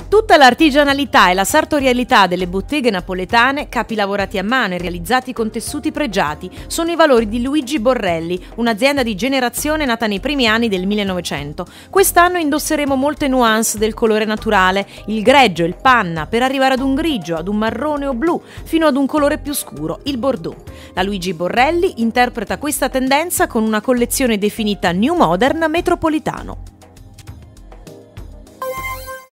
Tutta l'artigianalità e la sartorialità delle botteghe napoletane, capi lavorati a mano e realizzati con tessuti pregiati, sono i valori di Luigi Borrelli, un'azienda di generazione nata nei primi anni del 1900. Quest'anno indosseremo molte nuance del colore naturale, il greggio, il panna, per arrivare ad un grigio, ad un marrone o blu, fino ad un colore più scuro, il bordeaux. La Luigi Borrelli interpreta questa tendenza con una collezione definita New Modern Metropolitano.